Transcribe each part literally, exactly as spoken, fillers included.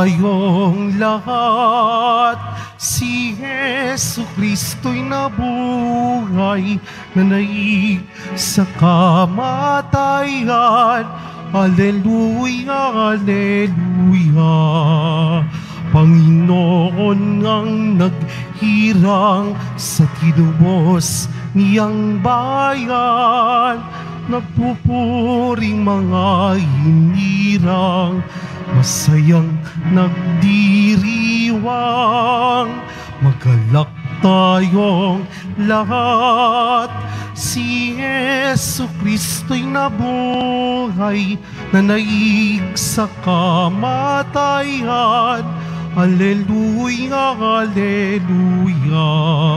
tayong lahat. Si Jesu Kristo'y nabuhay, nanaig sa kamatayan. Alleluia, alleluia. Panginoon ang naghirang sa tinubos niyang bayan. Nagpupuring mga hinirang, masayang nagdiriwang. Magalak tayong lahat. Si Jesu Kristo'y nabuhay, nanaig sa kamatayan. Alleluia, alleluia.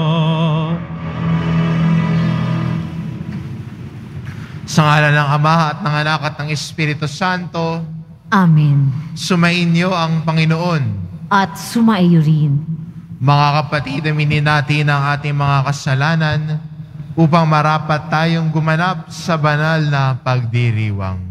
Sa ngalan ng Ama at ng Anak at ng Espiritu Santo. Amen. Sumainyo ang Panginoon. At sumaiyo rin. Mga kapatid, aminin natin ang ating mga kasalanan upang marapat tayong gumanap sa banal na pagdiriwang.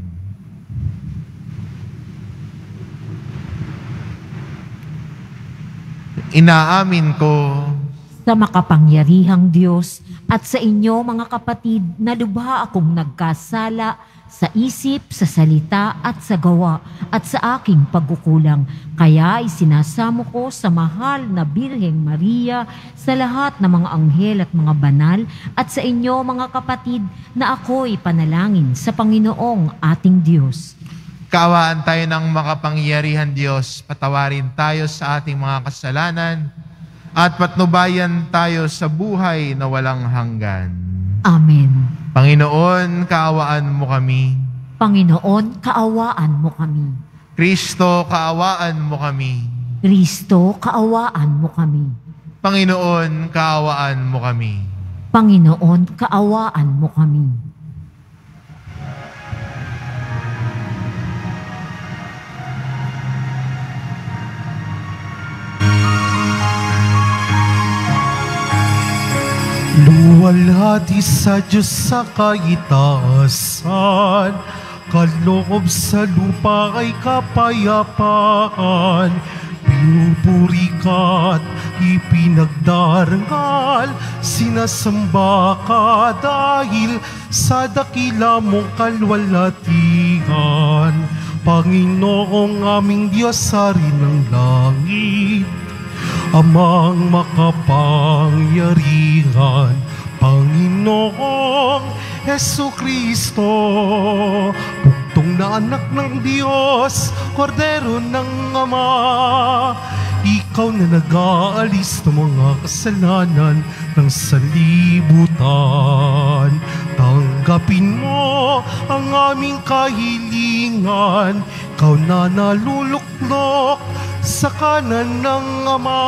Inaamin ko sa makapangyarihang Diyos at sa inyo mga kapatid na lubha akong nagkasala sa isip, sa salita at sa gawa at sa aking pagkukulang. Kaya isinasamo ko sa mahal na Birheng Maria, sa lahat ng mga anghel at mga banal, at sa inyo mga kapatid na ako'y panalangin sa Panginoong ating Diyos. Kaawaan tayo ng makapangyarihan Diyos, patawarin tayo sa ating mga kasalanan, at patnubayan tayo sa buhay na walang hanggan. Amen. Panginoon, kaawaan mo kami. Panginoon, kaawaan mo kami. Kristo, kaawaan mo kami. Kristo, kaawaan mo kami. Panginoon, kaawaan mo kami. Panginoon, kaawaan mo kami. Luwalhati sa Diyos sa kaitaasan, kaloob sa lupa ay kapayapaan. Pinupuri ka't ipinagdarangal, sinasamba ka dahil sa dakila mong kalwalhatian. Panginoong aming Diyos, Hari ng langit, Amang makapangyarihan, Panginoong Jesucristo, bugtong na anak ng Diyos, Kordero ng Ama. Ikaw na nag-aalis ng mga kasalanan ng sanlibutan. Tanggapin mo ang aming kahilingan, ikaw na naluluklok sa kanan ng Ama.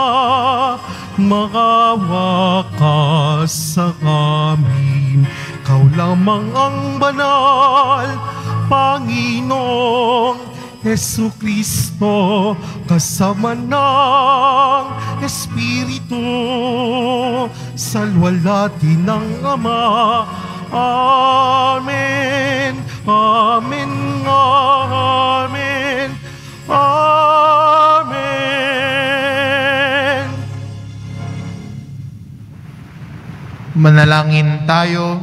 Maawa ka sa amin, ikaw lamang ang banal, Panginoong Jesucristo, kasama ng Espiritu, salwalhati ng Ama. Amen, amen, amen, amen. Manalangin tayo.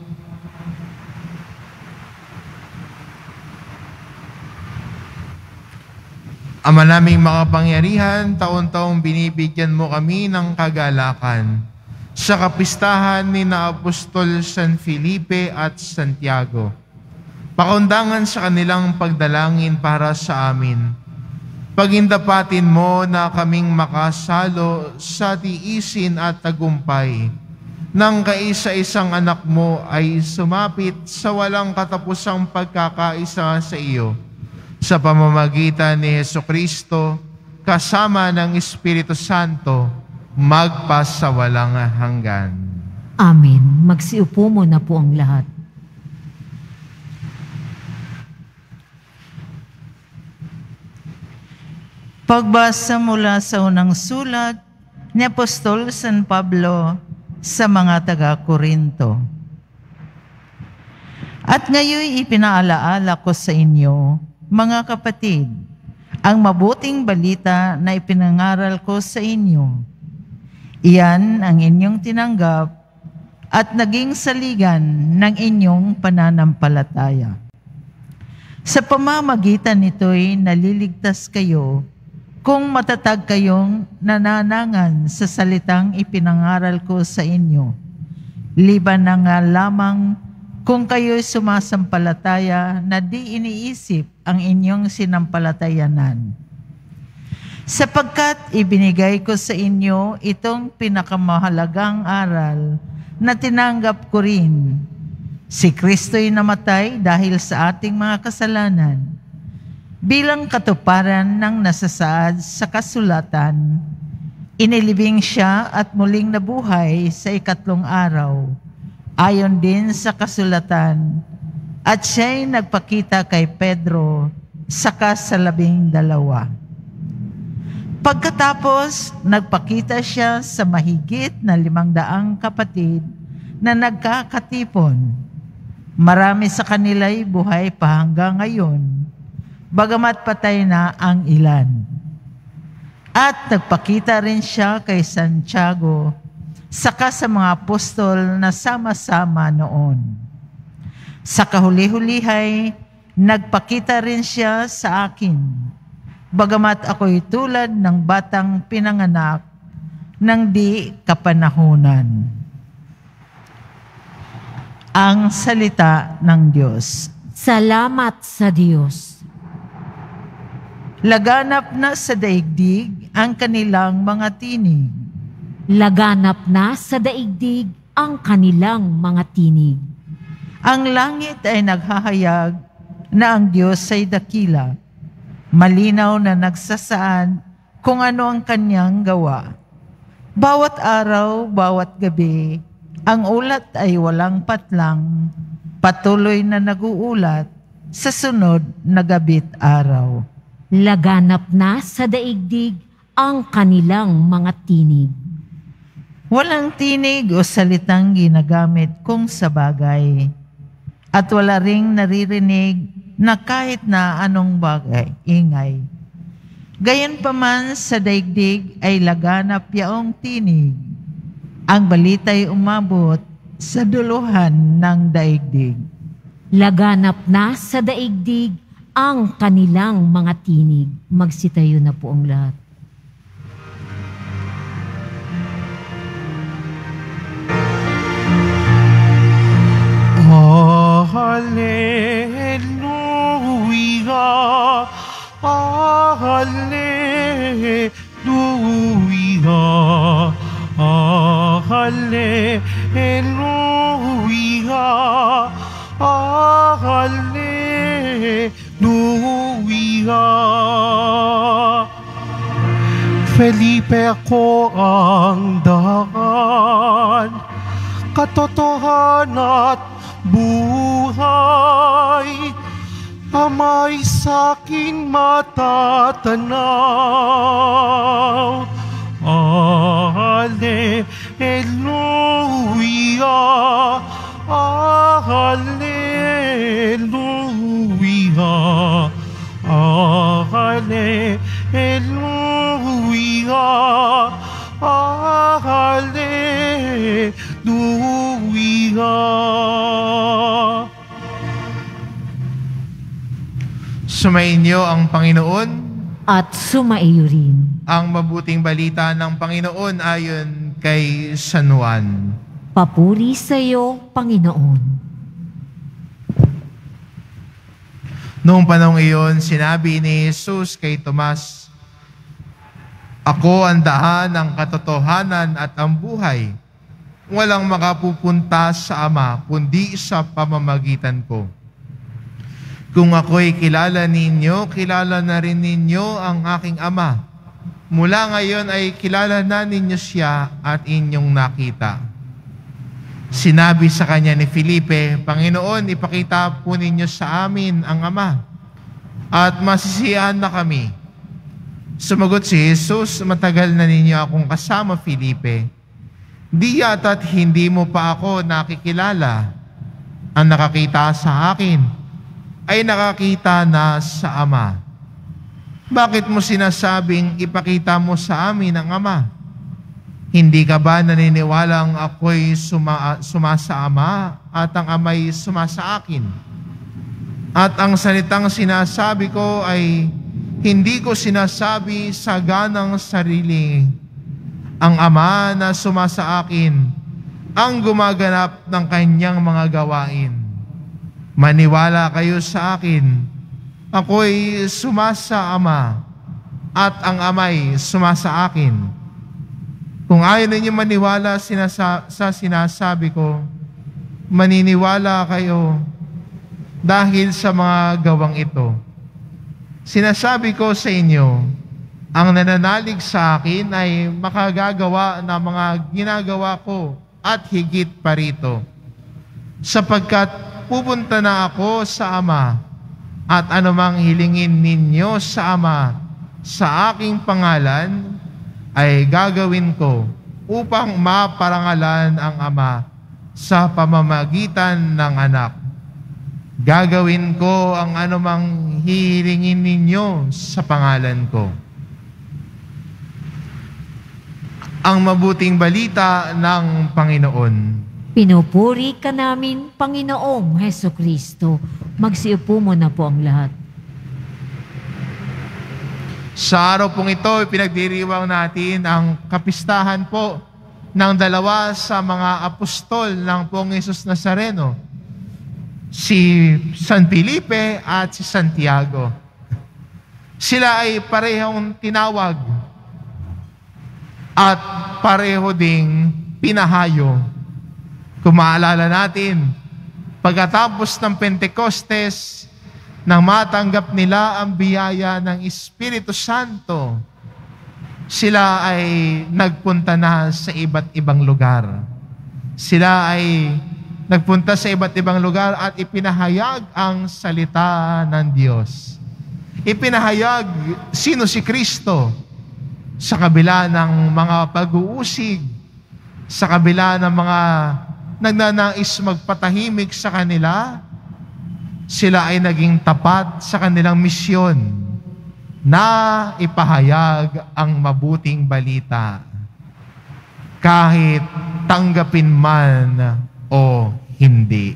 Ama naming makapangyarihan, taon-taong binibigyan mo kami ng kagalakan sa kapistahan ni na Apostol San Felipe at Santiago. Pakundangan sa kanilang pagdalangin para sa amin. Pagindapatin mo na kaming makasalo sa tiisin at tagumpay nang kaisa-isang anak mo ay sumapit sa walang katapusang pagkakaisa sa iyo, sa pamamagitan ni Jesucristo, kasama ng Espiritu Santo, magpasawalang hanggan. Amen. Magsiupo mo na po ang lahat. Pagbasa mula sa unang sulat ni Apostol San Pablo sa mga taga-Korinto. At ngayon ipinaalaala ko sa inyo, mga kapatid, ang mabuting balita na ipinangaral ko sa inyo. Iyan ang inyong tinanggap at naging saligan ng inyong pananampalataya. Sa pamamagitan nito'y naliligtas kayo kung matatag kayong nananangan sa salitang ipinangaral ko sa inyo. Liban na nga lamang kung kayo'y sumasampalataya na di iniisip ang inyong sinampalatayanan. Sapagkat ibinigay ko sa inyo itong pinakamahalagang aral na tinanggap ko rin. Si Kristo'y namatay dahil sa ating mga kasalanan. Bilang katuparan ng nasasaad sa kasulatan, inilibing siya at muling nabuhay sa ikatlong araw, ayon din sa kasulatan, at siya'y nagpakita kay Pedro saka sa labing dalawa. Pagkatapos, nagpakita siya sa mahigit na limang daang kapatid na nagkakatipon. Marami sa kanila'y buhay pa hanggang ngayon, bagamat patay na ang ilan. At nagpakita rin siya kay Santiago, saka sa mga apostol na sama-sama noon. Sa kahuli-hulihay, nagpakita rin siya sa akin, bagamat ako'y tulad ng batang pinanganak ng di kapanahunan. Ang salita ng Diyos. Salamat sa Diyos. Laganap na sa daigdig ang kanilang mga tinig. Laganap na sa daigdig ang kanilang mga tinig. Ang langit ay naghahayag na ang Diyos ay dakila. Malinaw na nagsasaad kung ano ang kanyang gawa. Bawat araw, bawat gabi, ang ulat ay walang patlang, patuloy na naguulat sa sunod na gabit araw. Laganap na sa daigdig ang kanilang mga tinig. Walang tinig o salitang ginagamit kung sa bagay, at wala ring naririnig na kahit na anong bagay, ingay. Gayunpaman sa daigdig ay laganap yaong tinig. Ang balita'y umabot sa duluhan ng daigdig. Laganap na sa daigdig ang kanilang mga tinig. Magsitayo na po ang lahat. Oh, hallelujah, oh, hallelujah, oh, hallelujah, oh, hallelujah. Felipe, ako ang daan, katotohanan at buhay, amay sa'kin matatanaw. Hallelujah, hallelujah, hallelujah, hallelujah. Sumainyo ang Panginoon. At sumaiyo rin. Ang mabuting balita ng Panginoon ayon kay San Juan. Papuri sa iyo, Panginoon. Noong panahong iyon, sinabi ni Jesus kay Tomas, "Ako ang daan, ang katotohanan at ang buhay. Walang makapupunta sa Ama kundi sa pamamagitan ko. Kung ako'y kilala ninyo, kilala na rin ninyo ang aking Ama. Mula ngayon ay kilala na ninyo siya at inyong nakita." Sinabi sa kanya ni Felipe, "Panginoon, ipakita po ninyo sa amin ang Ama, at masisiyahan na kami." Sumagot si Jesus, "Matagal na ninyo akong kasama, Felipe. Di yata't hindi mo pa ako nakikilala. Ang nakakita sa akin ay nakakita na sa Ama. Bakit mo sinasabing ipakita mo sa amin ang Ama? Hindi ka ba naniniwalang ako'y suma, sumasa Ama at ang Ama'y sumasa akin? At ang salitang sinasabi ko ay hindi ko sinasabi sa ganang sarili. Ang Ama na sumasa akin ang gumaganap ng kanyang mga gawain. Maniwala kayo sa akin. Ako'y sumasa Ama at ang Ama'y sumasa akin. Kung ayaw ninyo maniwala sinasa- sa sinasabi ko, maniniwala kayo dahil sa mga gawang ito. Sinasabi ko sa inyo, ang nananalig sa akin ay makagagawa ng mga ginagawa ko at higit pa rito. Sapagkat pupunta na ako sa Ama, at anumang hilingin ninyo sa Ama sa aking pangalan ay gagawin ko upang maparangalan ang Ama sa pamamagitan ng Anak. Gagawin ko ang anumang hihilingin ninyo sa pangalan ko. Ang mabuting balita ng Panginoon. Pinupuri ka namin, Panginoong Heso Kristo. Magsiupo mo na po ang lahat. Sa araw pong ito, pinagdiriwang natin ang kapistahan po ng dalawa sa mga apostol ng Poong Hesus Nazareno, si San Felipe at si Santiago. Sila ay parehong tinawag at pareho ding pinahayo. Kung maalala natin, pagkatapos ng Pentecostes, nang matanggap nila ang biyaya ng Espiritu Santo, sila ay nagpunta na sa iba't ibang lugar. Sila ay nagpunta sa iba't ibang lugar at ipinahayag ang salita ng Diyos. Ipinahayag sino si Kristo sa kabila ng mga pag-uusig, sa kabila ng mga nagnanais magpatahimik sa kanila, sila ay naging tapat sa kanilang misyon na ipahayag ang mabuting balita kahit tanggapin man o hindi.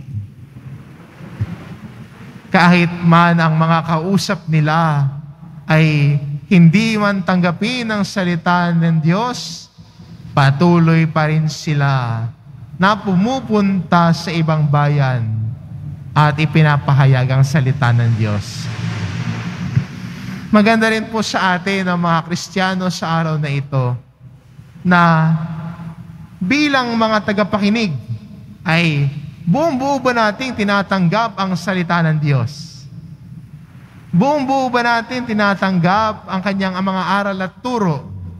Kahit man ang mga kausap nila ay hindi man tanggapin ang salita ng Diyos, patuloy pa rin sila na pumupunta sa ibang bayan at ipinapahayag ang salita ng Diyos. Maganda rin po sa atin ang mga Kristiyano sa araw na ito na bilang mga tagapakinig ay buong-buo ba natin tinatanggap ang salita ng Diyos? Buong-buo ba natin tinatanggap ang kanyang mga aral at turo?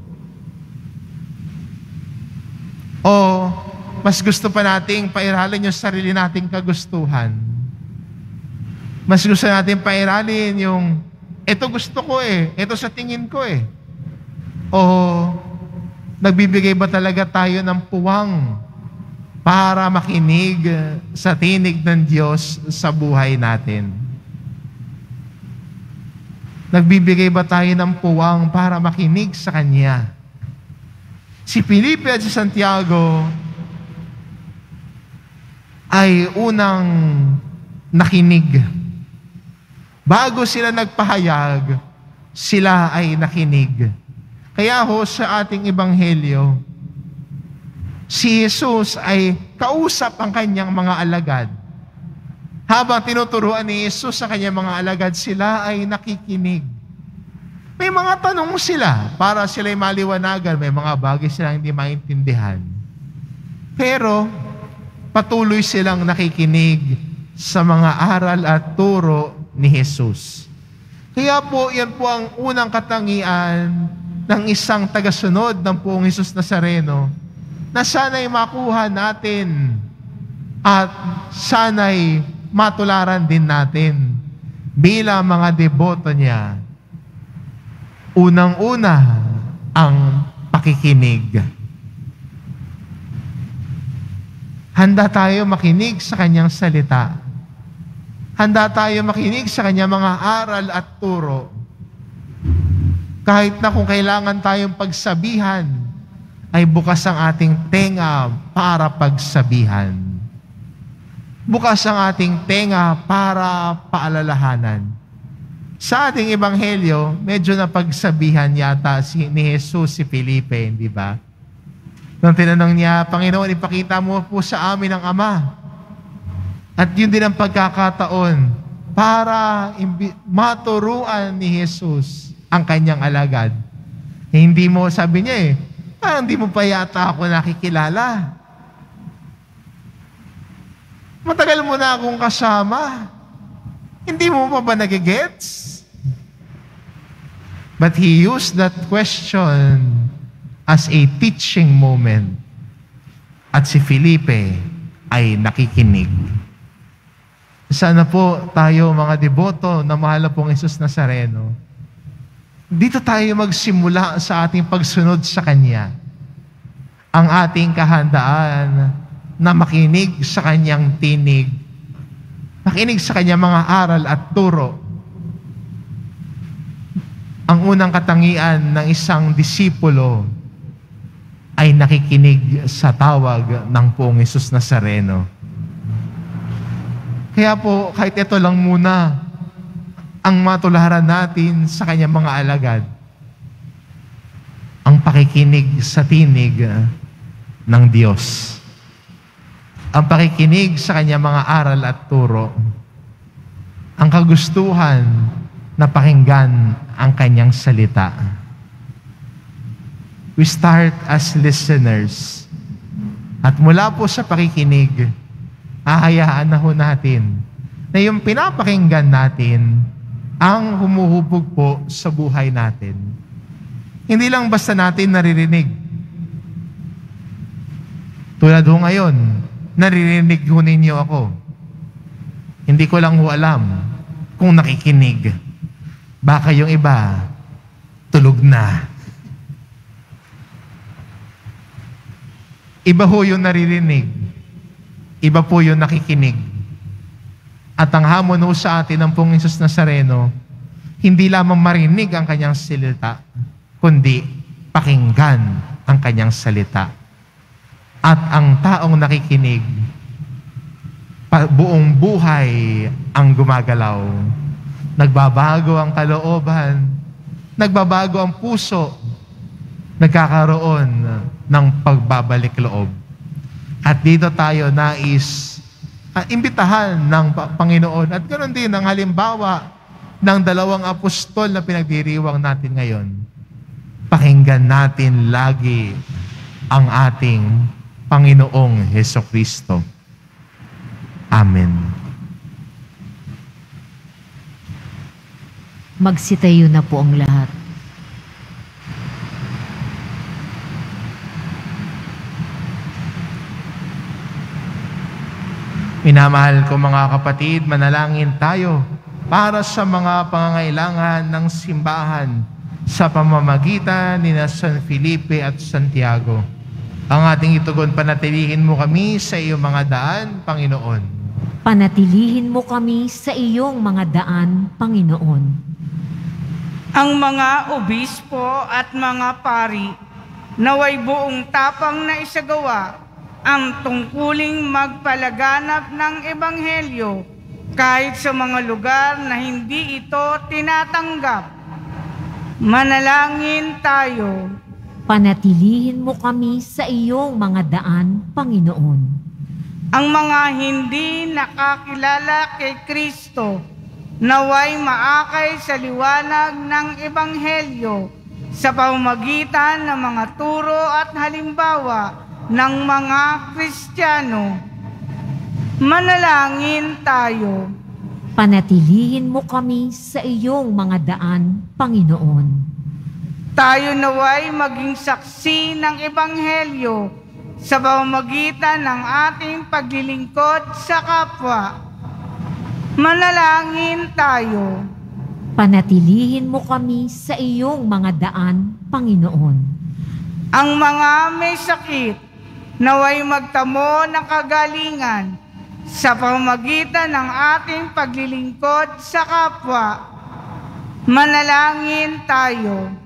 O mas gusto pa nating pairalin yung sarili nating kagustuhan? Mas gusto natin pairalin yung, ito gusto ko eh, ito sa tingin ko eh. O nagbibigay ba talaga tayo ng puwang para makinig sa tinig ng Diyos sa buhay natin? Nagbibigay ba tayo ng puwang para makinig sa Kanya? Si Felipe at si Santiago ay unang nakinig. Bago sila nagpahayag, sila ay nakinig. Kaya ho sa ating ebanghelyo, si Jesus ay kausap ang kanyang mga alagad. Habang tinuturuan ni Jesus sa kanyang mga alagad, sila ay nakikinig. May mga tanong sila para sila ay maliwanagan. May mga bagay silang hindi maintindihan. Pero patuloy silang nakikinig sa mga aral at turo ni Jesus. Kaya po, yan po ang unang katangian ng isang tagasunod ng Poong Hesus Nazareno na sana'y makuha natin at sana'y matularan din natin bilang mga deboto niya. Unang-una ang pakikinig. Handa tayo makinig sa kanyang salita. Handa tayo makinig sa kanyang mga aral at turo. Kahit na kung kailangan tayong pagsabihan, ay bukas ang ating tenga para pagsabihan. Bukas ang ating tenga para paalalahanan. Sa ating ebanghelyo, medyo napagsabihan yata si, ni Jesus si Felipe, hindi ba? Nung tinanong niya, Panginoon, ipakita mo po sa amin ang Ama. At yun din ang pagkakataon para imbi- maturuan ni Jesus ang kanyang alagad. Eh, hindi mo, sabi niya eh, parang hindi mo pa yata ako nakikilala. Matagal mo na akong kasama. Hindi mo pa ba nagigets? But he used that question as a teaching moment. At si Felipe ay nakikinig. Sana po tayo mga deboto na mahal na pong Jesus Nazareno, dito tayo magsimula sa ating pagsunod sa Kanya. Ang ating kahandaan na makinig sa Kanyang tinig, makinig sa Kanyang mga aral at turo. Ang unang katangian ng isang disipulo ay nakikinig sa tawag ng poong Jesus Nazareno. Kaya po, kahit ito lang muna ang matularan natin sa Kanyang mga alagad, ang pakikinig sa tinig ng Diyos. Ang pakikinig sa Kanyang mga aral at turo. Ang kagustuhan na pakinggan ang Kanyang salita. We start as listeners. At mula po sa pakikinig, ahayaan na ho natin na yung pinapakinggan natin ang humuhubog po sa buhay natin. Hindi lang basta natin naririnig. Tulad ho ngayon, naririnig ho ninyo ako. Hindi ko lang ho alam kung nakikinig. Baka yung iba, tulog na. Iba ho yung naririnig. Iba po yung nakikinig. At ang hamon ho sa atin ng pong Jesus Nazareno, hindi lamang marinig ang Kanyang salita, kundi pakinggan ang Kanyang salita. At ang taong nakikinig, buong buhay ang gumagalaw. Nagbabago ang kalooban, nagbabago ang puso, nagkakaroon ng pagbabalik loob. At dito tayo nais at imbitahan ng Panginoon. At ganoon din ang halimbawa ng dalawang apostol na pinagdiriwang natin ngayon. Pakinggan natin lagi ang ating Panginoong Hesukristo. Amen. Magsitayo na po ang lahat. Minamahal ko mga kapatid, manalangin tayo para sa mga pangangailangan ng simbahan sa pamamagitan ni na San Felipe at Santiago. Ang ating itugon, panatilihin mo kami sa iyong mga daan, Panginoon. Panatilihin mo kami sa iyong mga daan, Panginoon. Ang mga obispo at mga pari naway buong tapang na isagawa ang tungkuling magpalaganap ng Ebanghelyo kahit sa mga lugar na hindi ito tinatanggap. Manalangin tayo. Panatilihin mo kami sa iyong mga daan, Panginoon. Ang mga hindi nakakilala kay Kristo naway maakay sa liwanag ng Ebanghelyo sa pamamagitan ng mga turo at halimbawa ng mga Kristiyano. Manalangin tayo. Panatilihin mo kami sa iyong mga daan, Panginoon. Tayo naway maging saksi ng Ebanghelyo sa pamamagitan ng ating paglilingkod sa kapwa. Manalangin tayo. Panatilihin mo kami sa iyong mga daan, Panginoon. Ang mga may sakit naway magtamo ng kagalingan sa pamamagitan ng ating paglilingkod sa kapwa. Manalangin tayo.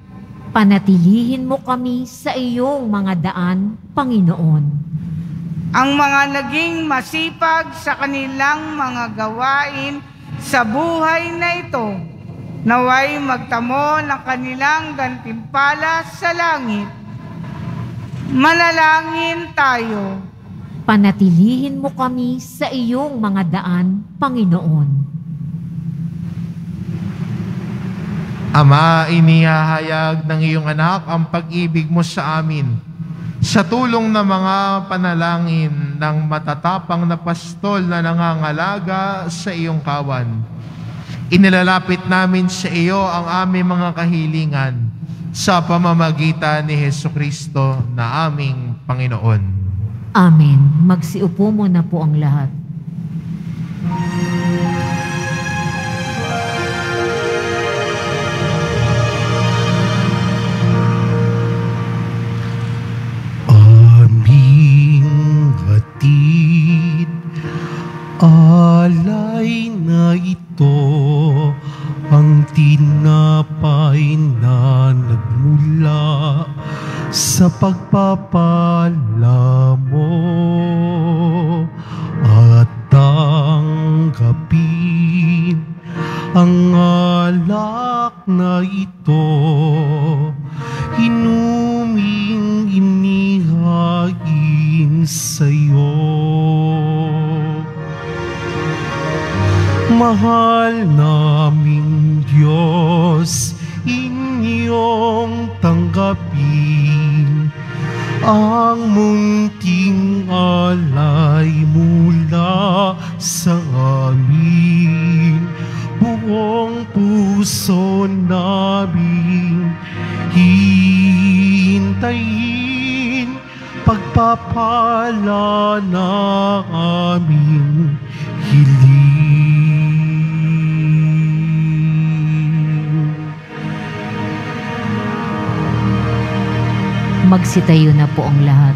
Panatilihin mo kami sa iyong mga daan, Panginoon. Ang mga naging masipag sa kanilang mga gawain sa buhay na ito, naway magtamo ng kanilang gantimpala sa langit. Manalangin tayo. Panatilihin mo kami sa iyong mga daan, Panginoon. Ama, inihahayag ng iyong anak ang pag-ibig mo sa amin. Sa tulong ng mga panalangin ng matatapang na pastol na nangangalaga sa iyong kawan, inilalapit namin sa iyo ang aming mga kahilingan sa pamamagitan ni Hesukristo na aming Panginoon. Amen. Magsiupo mo na po ang lahat. Alay na ito ang tinapay na nagmula sa pagpapala mo at tanggapin ang alak na ito, inuming inihain sa'yo. Mahal naming Diyos, inyong tanggapin ang munting alay mula sa amin. Buong puso namin hintayin pagpapala na aming hiling. Magsitayo na po ang lahat.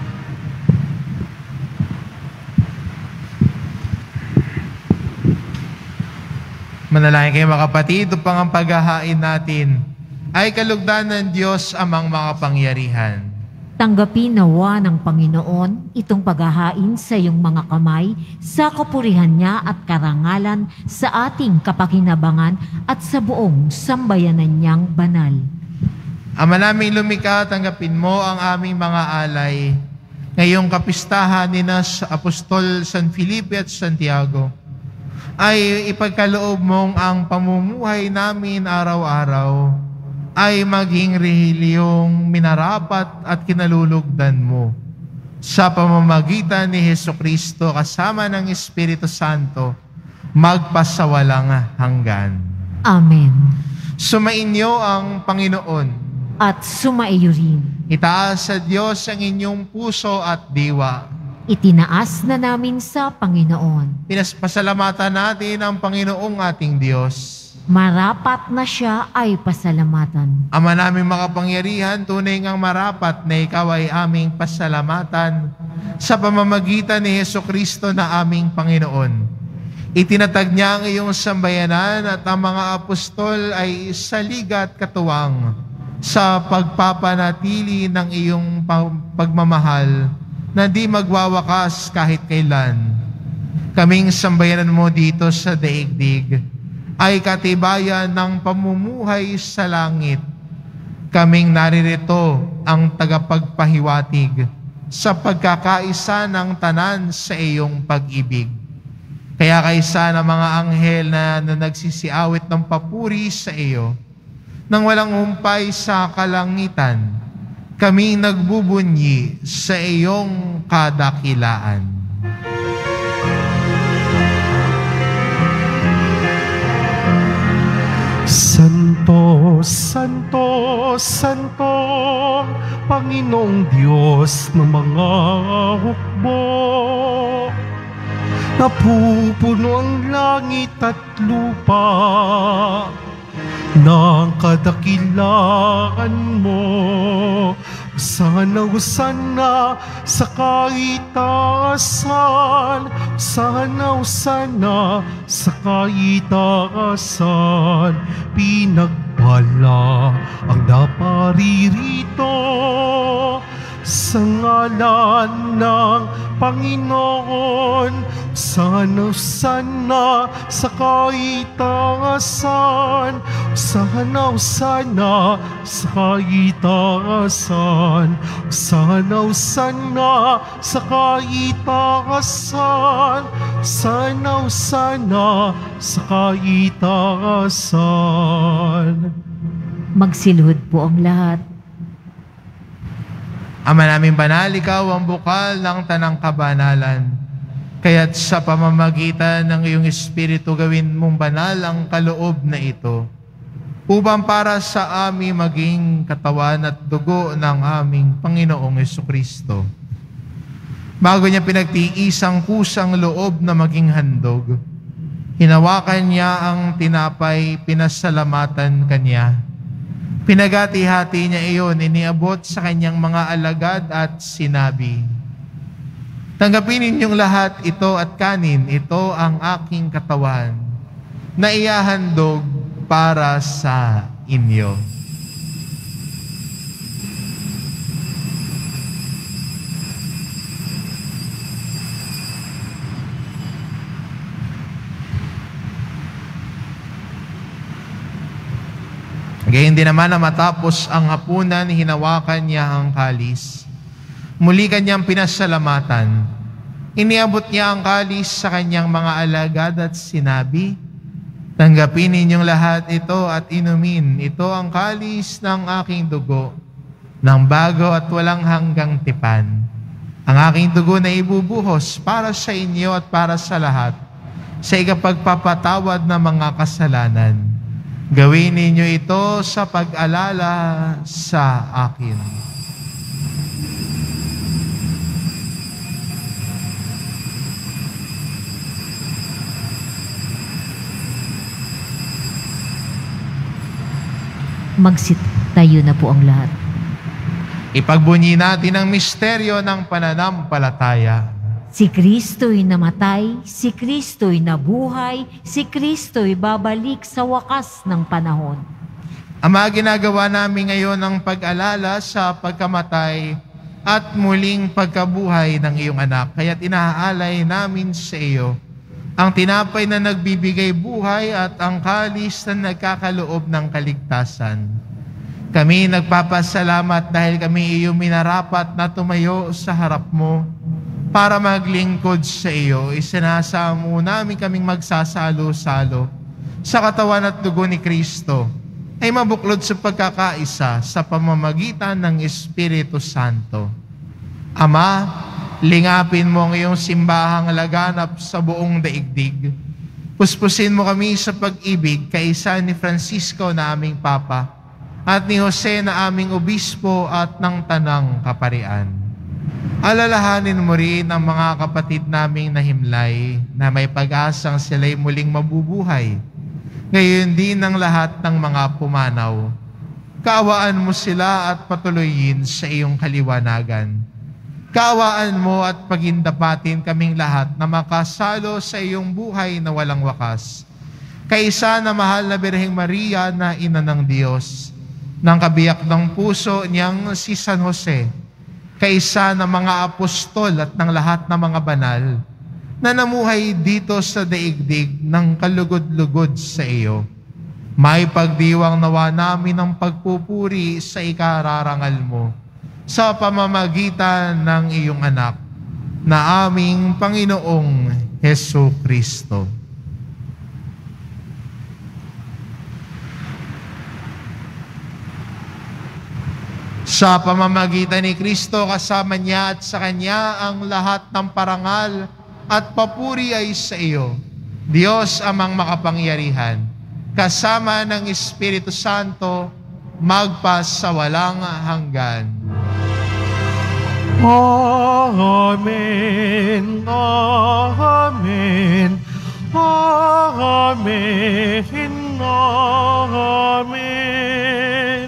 Manalangin kayo mga kapatid, upang ang paghahain natin ay kalugdan ng Diyos amang makapangyarihan. Tanggapin nawa ng Panginoon itong paghahain sa iyong mga kamay sa kapurihan niya at karangalan sa ating kapakinabangan at sa buong sambayanan niyang banal. Ama naming lumikha, tanggapin mo ang aming mga alay ngayong kapistahan ni Nas Apostol San Felipe at Santiago. Ay ipagkaloob mong ang pamumuhay namin araw-araw ay maging rehelyong minarapat at kinalulugdan mo. Sa pamamagitan ni Hesukristo kasama ng Espiritu Santo, magpasawalang hanggan. Amen. Sumainyo ang Panginoon. At sumaiyo rin. Itaas sa Diyos ang inyong puso at diwa. Itinaas na namin sa Panginoon. Pinaspasalamatan natin ang Panginoong ating Diyos. Marapat na siya ay pasalamatan. Ama naming makapangyarihan, tunay ngang marapat na ikaw ay aming pasalamatan sa pamamagitan ni Hesukristo na aming Panginoon. Itinatag niya ang iyong sambayanan at ang mga apostol ay saligat katuwang sa pagpapanatili ng iyong pagmamahal na di magwawakas kahit kailan. Kaming sambayanan mo dito sa daigdig ay katibayan ng pamumuhay sa langit. Kaming naririto ang tagapagpahiwatig sa pagkakaisa ng tanan sa iyong pag-ibig. Kaya kaisa ng mga anghel na, na nagsisiawit ng papuri sa iyo, nang walang humpay sa kalangitan, kami nagbubunyi sa iyong kadakilaan. Santo, Santo, Santo, Panginoong Diyos ng mga hukbo, napupuno ang langit at lupa ng kadakilaan mo. Sana, sana sa kaitaasan, sana, sana sa kaitaasan, pinagpapalain pala ang naparirito sa ngalan ng Panginoon. Sana, sana sa kaitaasan, sana, sana sa kaitaasan, sana, sana sa kaitaasan, sana, sana sa kaitaasan. Magsilhod po ang lahat. Ama naming banal, ikaw ang bukal ng tanang kabanalan. Kaya't sa pamamagitan ng iyong Espiritu gawin mong banal ang kaloob na ito, upang para sa amin maging katawan at dugo ng aming Panginoong Jesucristo. Bago niya pinagtiis ang kusang loob na maging handog, hinawakan niya ang tinapay, pinasalamatan kanya. Pinagati-hati niya iyon, iniabot sa kanyang mga alagad at sinabi, "Tanggapin ninyong lahat ito at kanin, ito ang aking katawan, na ihahandog para sa inyo." Gayon din naman na matapos ang hapunan, hinawakan niya ang kalis. Muli kanyang pinasalamatan. Iniabot niya ang kalis sa kanyang mga alagad at sinabi, "Tanggapin ninyong lahat ito at inumin. Ito ang kalis ng aking dugo, ng bago at walang hanggang tipan. Ang aking dugo na ibubuhos para sa inyo at para sa lahat, sa ikapagpapatawad ng mga kasalanan. Gawin ninyo ito sa pag-alala sa akin." Magsitayo na po ang lahat. Ipagbunyi natin ang misteryo ng pananampalataya. Si Kristo'y namatay, si Kristo'y nabuhay, si Kristo'y babalik sa wakas ng panahon. Ama, ginagawa namin ngayon ang pag-alala sa pagkamatay at muling pagkabuhay ng iyong anak. Kaya't inaalay namin sa iyo ang tinapay na nagbibigay buhay at ang kalis na nagkakaloob ng kaligtasan. Kami nagpapasalamat dahil kami iyong minarapat na tumayo sa harap mo para maglingkod sa iyo. Isinasamo namin kaming magsasalo-salo sa katawan at dugo ni Kristo ay mabuklod sa pagkakaisa sa pamamagitan ng Espiritu Santo. Ama, lingapin mo ang iyong simbahang laganap sa buong daigdig. Puspusin mo kami sa pag-ibig kaisa ni Francisco na aming Papa at ni Jose na aming Obispo at ng Tanang Kaparian. Alalahanin mo rin ang mga kapatid naming nahimlay na may pag-asang sila'y muling mabubuhay. Ngayon din ang lahat ng mga pumanaw. Kaawaan mo sila at patuloyin sa iyong kaliwanagan. Kaawaan mo at pagindapatin kaming lahat na makasalo sa iyong buhay na walang wakas. Kaisa na mahal na Birheng Maria na Ina ng Diyos, ng kabiyak ng puso niyang si San Jose, kaisa ng mga apostol at ng lahat ng mga banal na namuhay dito sa daigdig ng kalugod-lugod sa iyo. May pagdiwang nawa namin ng pagpupuri sa ikararangal mo sa pamamagitan ng iyong anak na aming Panginoong Jesucristo. Sa pamamagitan ni Kristo, kasama niya at sa Kanya ang lahat ng parangal at papuri ay sa iyo, Diyos amang makapangyarihan, kasama ng Espiritu Santo, magpas sa walang hanggan. Amen, Amen, Amen, Amen.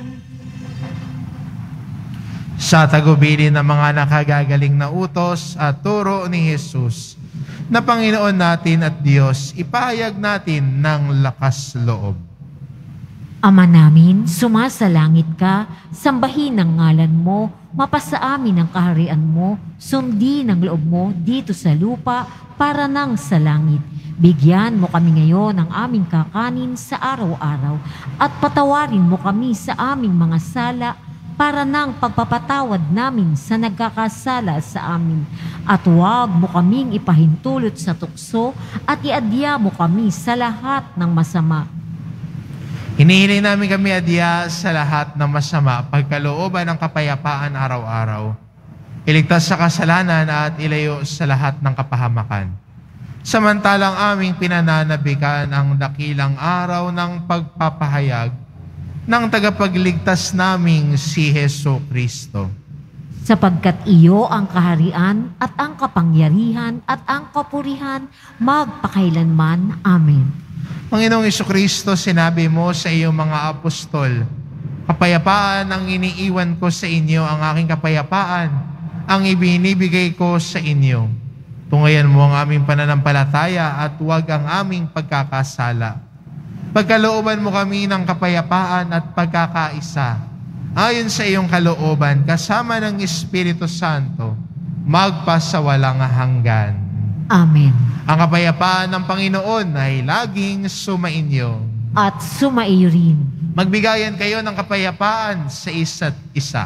Sa tagubilin ng mga nakagagaling na utos at turo ni Jesus, na Panginoon natin at Diyos, ipahayag natin ng lakas loob. Ama namin, sumasalangit ka, sambahin ang ngalan mo, mapasa amin ang kaharian mo, sundin ang loob mo dito sa lupa para nang sa langit. Bigyan mo kami ngayon ng aming kakanin sa araw-araw at patawarin mo kami sa aming mga sala para nang pagpapatawad namin sa nagkakasala sa amin. At huwag mo kaming ipahintulot sa tukso at iadya mo kami sa lahat ng masama. Hinihiling namin kami adya sa lahat ng masama, pagkalooban ng kapayapaan araw-araw. Iligtas sa kasalanan at ilayo sa lahat ng kapahamakan. Samantalang aming pinananabikan ang dakilang araw ng pagpapahayag ng tagapagligtas naming si Heso Kristo. Sapagkat iyo ang kaharian at ang kapangyarihan at ang kapurihan magpakailanman. Amen. Panginoong Jesucristo, sinabi mo sa iyong mga apostol, kapayapaan ang iniiwan ko sa inyo, ang aking kapayapaan, ang ibinibigay ko sa inyo. Tungayan mo ang aming pananampalataya at huwag ang aming pagkakasala. Pagkalooban mo kami ng kapayapaan at pagkakaisa, ayon sa iyong kalooban, kasama ng Espiritu Santo, magpasawalang hanggan. Amen. Ang kapayapaan ng Panginoon ay laging sumainyo. At sumaiyo rin. Magbigayan kayo ng kapayapaan sa isa't isa.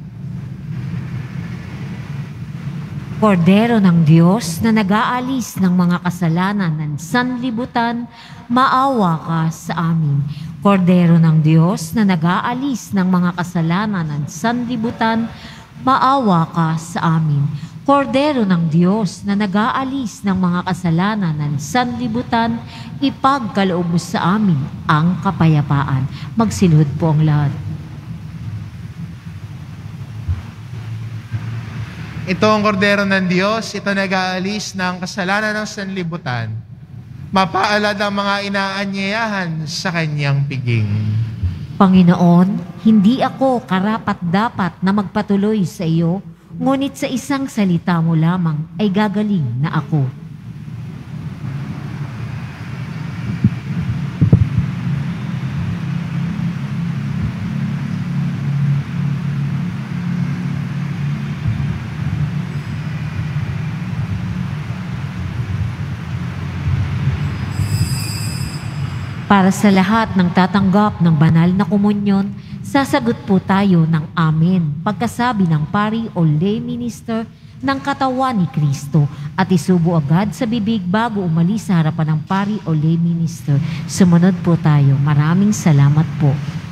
Kordero ng Diyos na nag-aalis ng mga kasalanan ng sanlibutan, maawa ka sa amin. Kordero ng Diyos na nag-aalis ng mga kasalanan ng sanlibutan, maawa ka sa amin. Kordero ng Diyos na nag-aalis ng mga kasalanan ng sanlibutan, ipagkaloob mo sa amin ang kapayapaan. Magsilhod po ang lahat. Ito ang kordero ng Diyos, ito nag-aalis ng kasalanan ng sanlibutan. Mapaalad ang mga inaanyayahan sa kanyang piging. Panginoon, hindi ako karapat-dapat na magpatuloy sa iyo, ngunit sa isang salita mo lamang ay gagaling na ako. Para sa lahat ng tatanggap ng banal na komunyon, sasagot po tayo ng Amen pagkasabi ng pari o lay minister ng katawan ni Kristo at isubo agad sa bibig bago umalis sa harapan ng pari o lay minister. Sumunod po tayo. Maraming salamat po.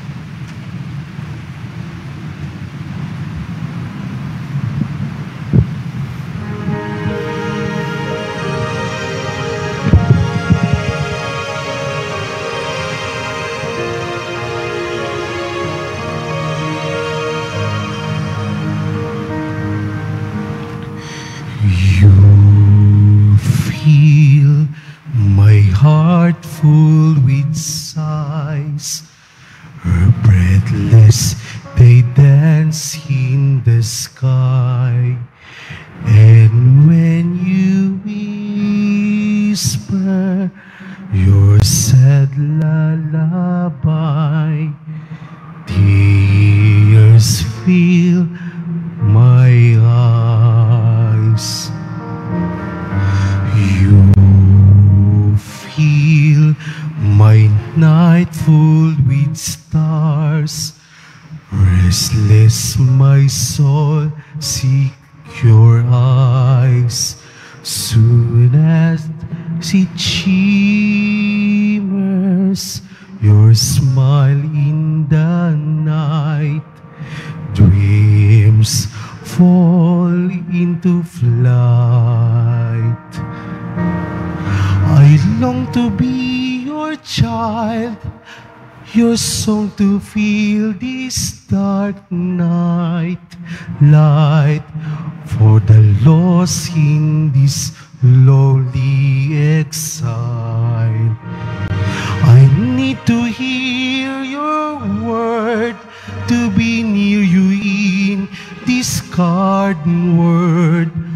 Your song to fill this dark night, light for the lost in this lonely exile. I need to hear your word, to be near you in this garden word.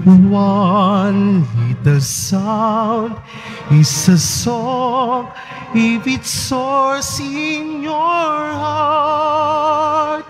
One little sound is a song if it soars in your heart.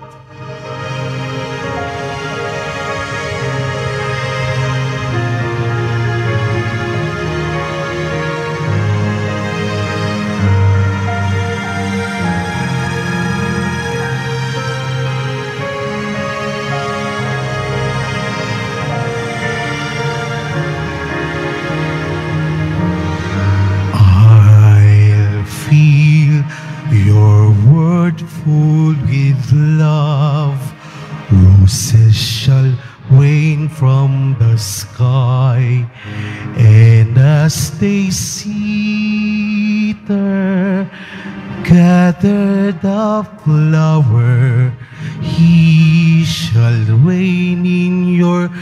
Your word full with love, roses shall rain from the sky, and as they see there gather the flower, he shall reign in your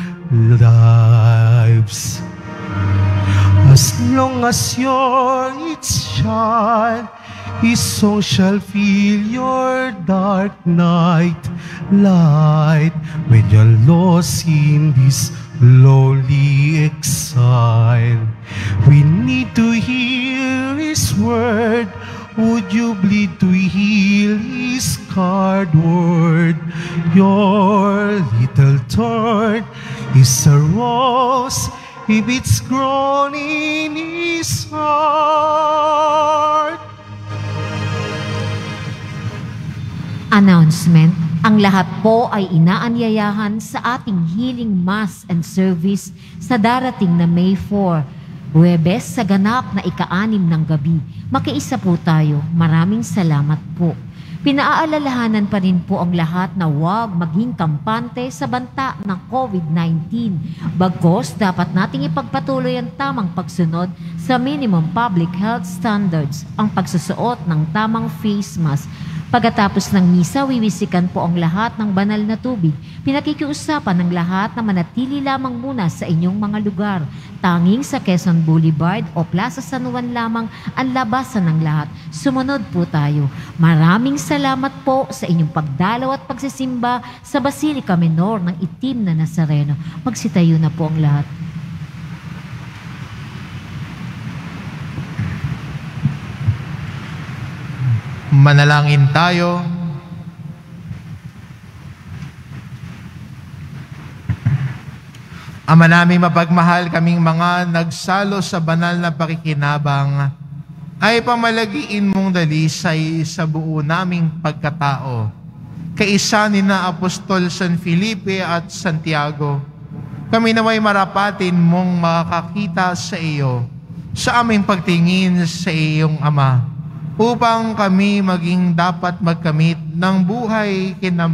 lives. As long as you're its child, His song shall fill your dark night light. When you're lost in this lonely exile, we need to hear His word. Would you bleed to heal His scarred word? Your little thorn is a rose if it's grown in His heart. Announcement, ang lahat po ay inaanyayahan sa ating healing mass and service sa darating na May fourth, Huwebes sa ganap na ika-anim ng gabi. Makiisa po tayo. Maraming salamat po. Pinaalalahanan pa rin po ang lahat na huwag maging kampante sa banta ng COVID nineteen. Bagkus, dapat nating ipagpatuloy ang tamang pagsunod sa minimum public health standards, ang pagsusuot ng tamang face mask. Pagkatapos ng misa, wiwisikan po ang lahat ng banal na tubig. Pinakikiusapan ng lahat na manatili lamang muna sa inyong mga lugar. Tanging sa Quezon Boulevard o Plaza San Juan lamang ang labasan ng lahat. Sumunod po tayo. Maraming salamat po sa inyong pagdalaw at pagsisimba sa Basilica Menor ng Itim na Nazareno. Magsitayo na po ang lahat. Manalangin tayo. Ama namin mapagmahal, kaming mga nagsalo sa banal na pakikinabang ay pamalagiin mong dalisay sa buo naming pagkatao. Kaisa ni na Apostol San Felipe at Santiago, kami naway marapatin mong makakita sa iyo sa aming pagtingin sa iyong Ama, upang kami maging dapat magkamit ng buhay kinam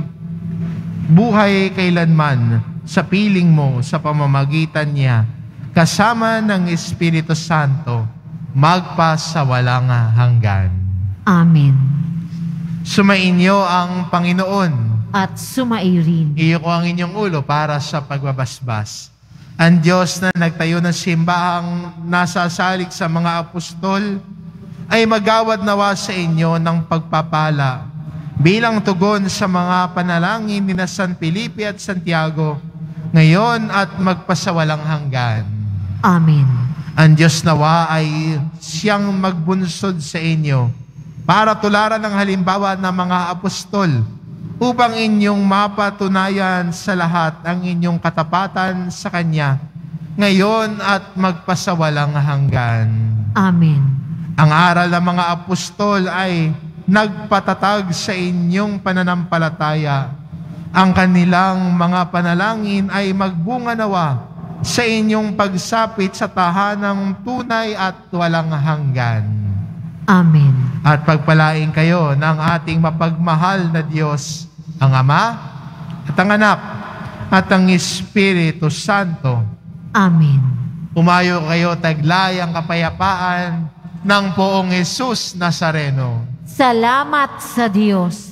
buhay kailanman sa piling mo sa pamamagitan niya, kasama ng Espiritu Santo, magpa sa walang hanggan. Amen. Sumainyo ang Panginoon. At sumairin. Iyo ko ang inyong ulo para sa pagbabasbas. Ang Diyos na nagtayo ng simbahang nasasalig sa mga apostol, ay magawad nawa sa inyo ng pagpapala bilang tugon sa mga panalangin ni na San Felipe at Santiago, ngayon at magpasawalang hanggan. Amen. Ang Diyos nawa ay siyang magbunsod sa inyo para tularan ng halimbawa ng mga apostol, upang inyong mapatunayan sa lahat ang inyong katapatan sa Kanya, ngayon at magpasawalang hanggan. Amen. Ang aral ng mga apostol ay nagpatatag sa inyong pananampalataya. Ang kanilang mga panalangin ay magbunga nawa sa inyong pagsapit sa tahanang tunay at walang hanggan. Amen. At pagpalain kayo ng ating mapagmahal na Diyos, ang Ama at ang Anak at ang Espiritu Santo. Amen. Umayo kayo taglay ang kapayapaan ng Poong Jesus Nazareno. Salamat sa Diyos.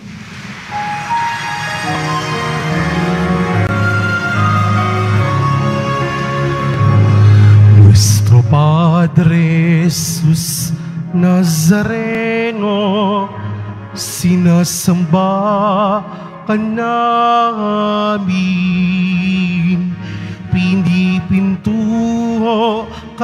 Nuestro Padre Jesus Nazareno, sinasamba ka namin. pinipintuho ka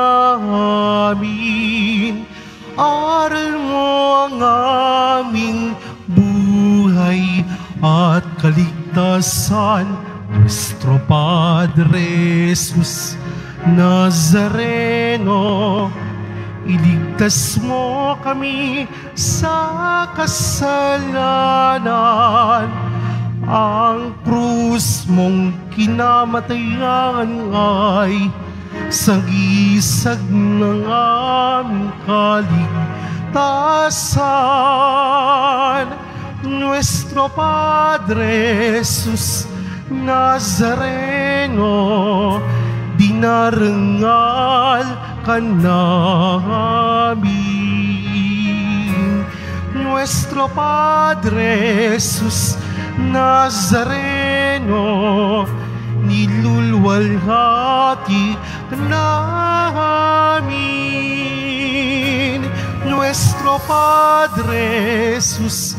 namin. Aral mo ang aming buhay at kaligtasan, Nuestro Padre Jesus Nazareno. Iligtas mo kami sa kasalanan. Ang krus mong kinamatayan ay sagisag ng aming kaligtasan. Nuestro Padre Jesus Nazareno, dinarangal ka namin. Nuestro Padre Jesus Nazareno, nilulwalhati ka namin. Nuestro Padre Jesus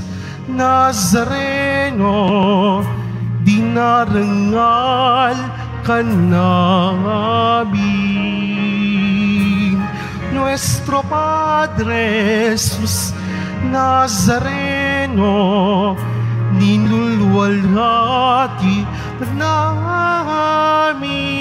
Nazareno, dinarangal ka namin. Nuestro Padre Jesus Nazareno, nilulwalhati ka namin.